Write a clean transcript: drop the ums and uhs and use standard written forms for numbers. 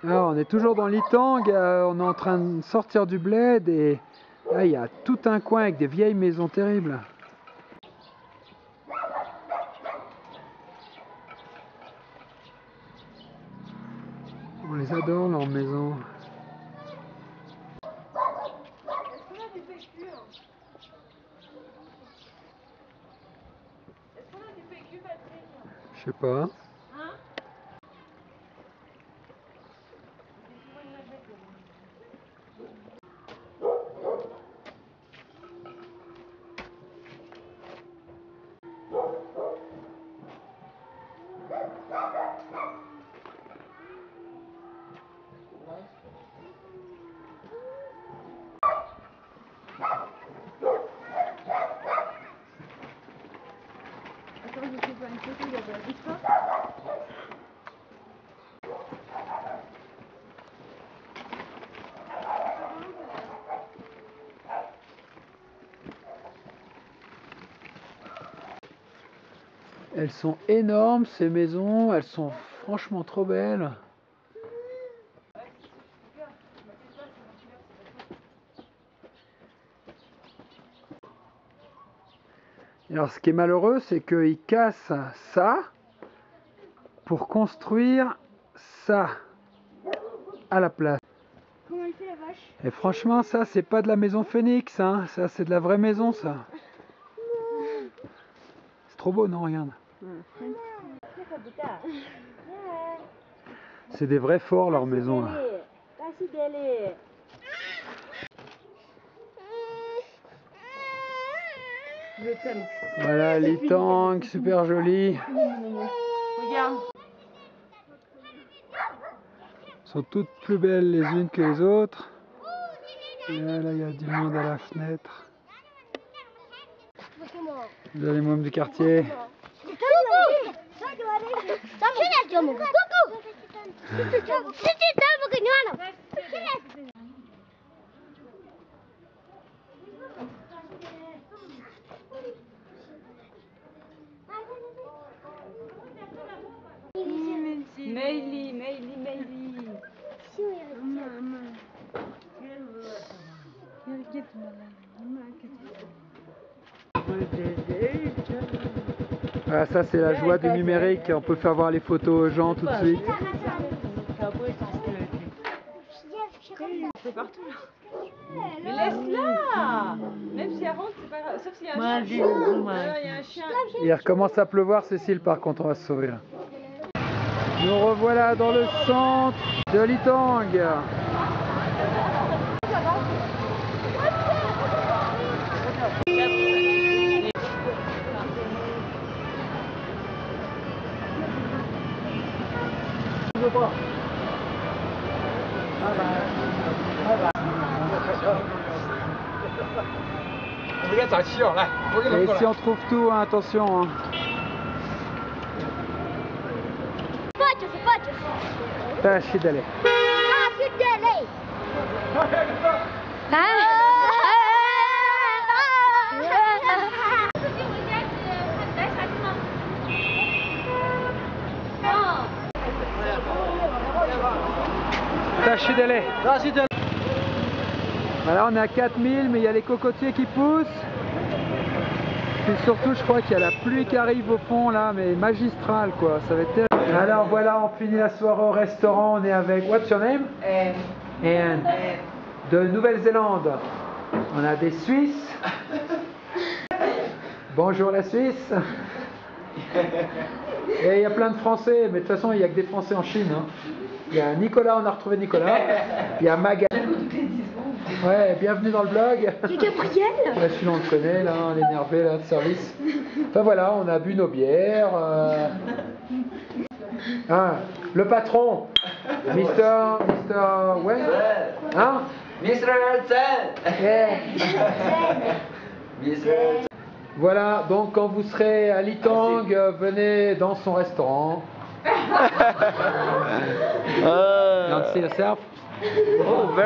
Alors, on est toujours dans l'Itang, on est en train de sortir du bled et là il y a tout un coin avec des vieilles maisons terribles. On les adore leurs maisons. Je sais pas. Elles sont énormes ces maisons, elles sont franchement trop belles. Alors ce qui est malheureux, c'est qu'ils cassent ça pour construire ça à la place. Comment elle fait la vache? Et franchement, ça c'est pas de la maison Phoenix, hein. Ça c'est de la vraie maison, ça. C'est trop beau, non? Regarde. C'est des vrais forts, leur maison là. Voilà l'Itang, super joli. Regarde. Elles sont toutes plus belles les unes que les autres. Et là, il y a du monde à la fenêtre. Les mômes du quartier. Meili. Voilà, ça c'est la joie du numérique, on peut faire voir les photos aux gens tout de suite. C'est partout là. Mais laisse-la. Même si elle rentre, c'est pas grave. Sauf s'il y a un chien. Il y a un chien. Il recommence à pleuvoir, Cécile, par contre on va se sauver là. Nous revoilà dans le centre de l'Itang. Et ici on trouve tout, hein, attention. Hein. Tâchez d'aller. Tâchez d'aller. Voilà, on est à 4000, mais il y a les cocotiers qui poussent. Puis surtout, je crois qu'il y a la pluie qui arrive au fond là, mais magistrale quoi, ça va être terrible. Alors voilà, on finit la soirée au restaurant, on est avec, what's your name? Anne. De Nouvelle-Zélande. On a des Suisses. Bonjour la Suisse. Et il y a plein de Français, mais de toute façon il n'y a que des Français en Chine. Hein. Il y a Nicolas, on a retrouvé Nicolas. Il y a Maga. Ouais, bienvenue dans le blog. C'est Gabriel. Ouais, celui-là on le connaît, là, on est énervé là, de service. Enfin voilà, on a bu nos bières. Ah, le patron, Mr. Ouais. Hein? Mr. Elsen. Yeah. Mr. Elsen. Voilà, donc quand vous serez à l'Itang, venez dans son restaurant. You want to see yourself? Oh, very